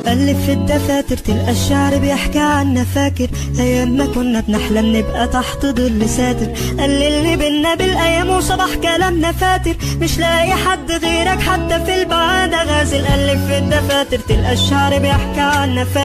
قلب في الدفاتر تلقى الشعر بيحكي عنا. فاكر ايام ما كنا بنحلم نبقى تحت ظل ساتر، قال اللي بينا بالايام وصباح كلامنا فاتر. مش لاقي حد غيرك حتى في البعادة غازل. قلب في الدفاتر تلقى الشعر بيحكي عنا.